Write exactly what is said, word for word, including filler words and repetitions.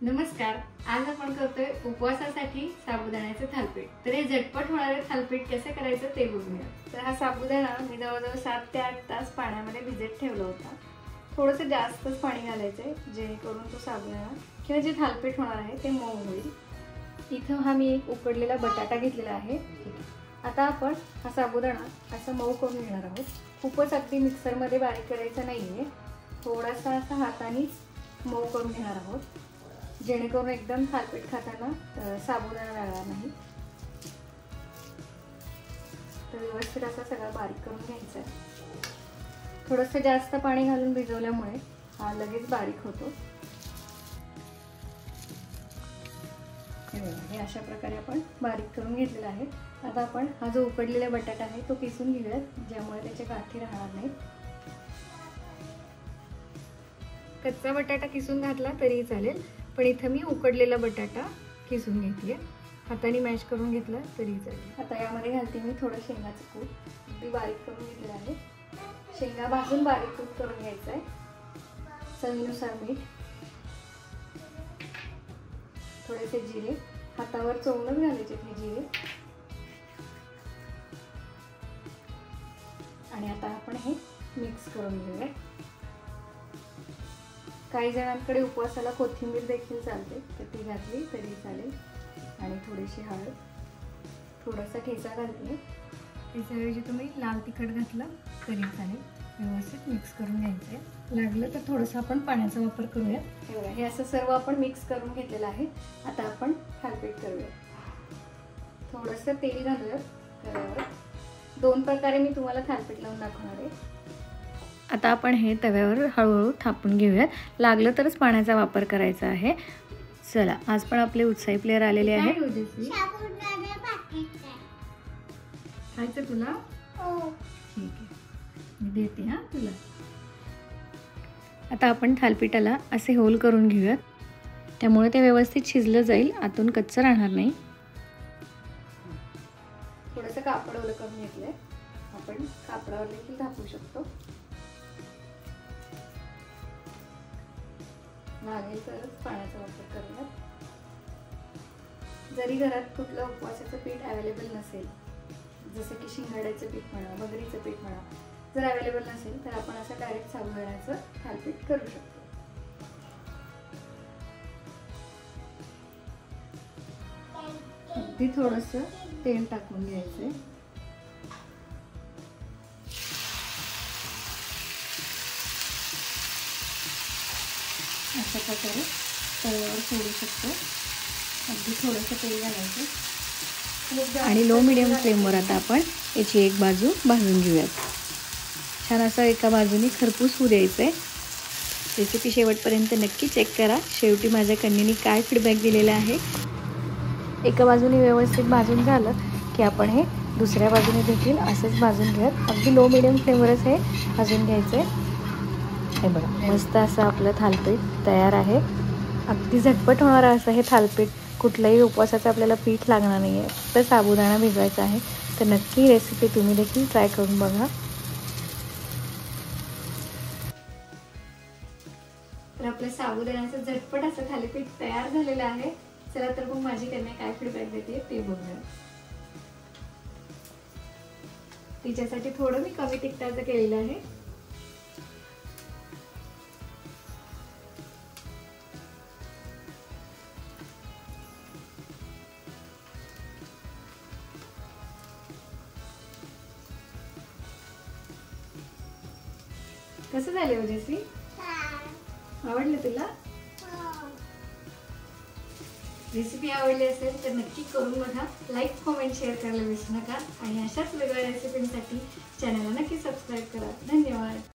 नमस्कार, आज आपण करतोय उपवासासाठी साबुदाण्याचे थालीपीठ। तर हे झटपट होणारे थालीपीठ कसे करायचं ते बघूया। तर हा साबुदाणा मी जवळजवळ सात ते आठ तास पाण्यामध्ये भिजत ठेवला होता। थोडंसं जास्तच पाणी घालायचंय जेणेकरून तो साबुदाणा किंवा जे थालीपीठ होणार आहे ते मऊ होईल। इथं हा मी एक उकडलेला बटाटा घेतलेला आहे। आता आपण हा साबुदाणा असा मऊ करून घेणार आहोत। खूपच अगदी मिक्सर मध्ये बारीक करायचा नाहीये, थोडासा असा हाताने मऊ करून घेणार आहोत जेणेकरून एकदम थालीपीठ खाताना साबुदाणा लागणार नाही। तर व्यवस्थित असा सगळा बारीक करून घ्यायचा आहे। थोडंसं जास्त पाणी घालून भिजवल्यामुळे हा लगेच बारीक होतो। हे अशा प्रकारे आपण बारीक करून घेतलेला आहे। आता आपण हा जो उकडलेला बटाटा आहे तो किसून घेऊया, ज्यामुळे त्याचे गाठी राहणार नाहीत। कच्चा बटाटा किसून घातला तरी चालेल, पण इथं मी उकडलेला बटाटा किसून घेतले, हाताने मॅश करून घेतला तरी चालेल। आता यामध्ये घालते मी थोडं शेंगाचं कूट, अगदी बारीक करून घेतलेलं आहे। शेंगा भाजून बारीक कूट करून घ्यायचा आहे। चवीनुसार मीठ, थोडेसे जिरे, हातावर चोळूनच घालायचे हे जिरे। आणि आता आपण हे मिक्स करून घेऊया। काही जणांकडे उपवासाला कोथिंबीर देखील चालते, तर ती घातली तरी चालेल। आणि थोडीशी हळद, थोडासा ठेचा घालते। ठेच्याऐवजी तुम्ही लाल तिखट घातलं तरी चालेल। व्यवस्थित मिक्स करून घ्यायचं। लागलं तर थोडंसं आपण पाण्याचा वापर करूया। हे हे असं सर्व आपण मिक्स करून घेतलेलं आहे। आता आपण थालीपीठ करूया। थोडंसं तेल घालूया तव्यावर। दोन प्रकारे मी तुम्हाला थालीपीठ लावून दाखवणार आहे। आता आपण हे तव्यावर हळूहळू थापून घेऊयात, लागलं तरच पाण्याचा वापर करायचा आहे। चला, आज पण आपले उत्साही प्लेयर आलेले आहेत। खायचं तुला? हो ठीक आहे, मी देते हा तुला। आता आपण थालीपीठाला असे होल करून घेऊयात, त्यामुळे ते व्यवस्थित शिजलं जाईल, आतून कच्चं राहणार नाही। थोडंसं कापड ओलं करून घेतलंय, आपण कापडावर देखील थापू शकतो। लागेल तरच पाण्याचा वापर करूयात। जरी घरात कुठलं उपवासाचं पीठ अवेलेबल नसेल, जसं की शिंगाड्याचं पीठ म्हणा, भगरीचं पीठ म्हणा, जर अवेलेबल नसेल तर आपण असं डायरेक्ट साबुदाण्याचं थालीपीठ करू शकतो। अगदी थोडंसं तेल टाकून घ्यायचंय। अशा प्रकारे तव्यावर सोडू शकतो। अगदी थोडंसं तेल घालायचं आणि लो मिडियम फ्लेमवर आता आपण याची एक बाजू भाजून घेऊयात। छान असं एका बाजूने खरपूस होऊ द्यायचं आहे। रेसिपी शेवटपर्यंत नक्की चेक करा, शेवटी माझ्या कन्येने काय फीडबॅक दिलेला आहे। एका बाजूने व्यवस्थित भाजून झालं की आपण हे दुसऱ्या बाजूने देखील असंच भाजून घेऊयात। अगदी लो मिडियम फ्लेमवरच हे भाजून घ्यायचं आहे। हे बघा, मस्त असं आपलं थालीपीठ तयार आहे। अगदी झटपट होणारं असं हे थालीपीठ, कुठल्याही उपवासाचं आपल्याला पीठ लागणार नाही आहे, फक्त साबुदाणा भिजवायचा आहे। तर नक्की रेसिपी तुम्ही देखील ट्राय करून बघा। तर आपलं साबुदाण्याचं झटपट असं थालीपीठ तयार झालेलं आहे। चला तर मग माझी कन्या काय फीडबॅक देते ते बघूया। तिच्यासाठी थोडं मी कमी तिखटाचं केलेलं आहे। कसं झालं ओजस्वी? आवडलं तुला? रेसिपी आवडली असेल तर नक्की करून बघा। लाईक, कमेंट, शेअर करायला विसरू नका। आणि अशाच वेगवेगळ्या रेसिपींसाठी चॅनलला नक्की सबस्क्राईब करा। धन्यवाद।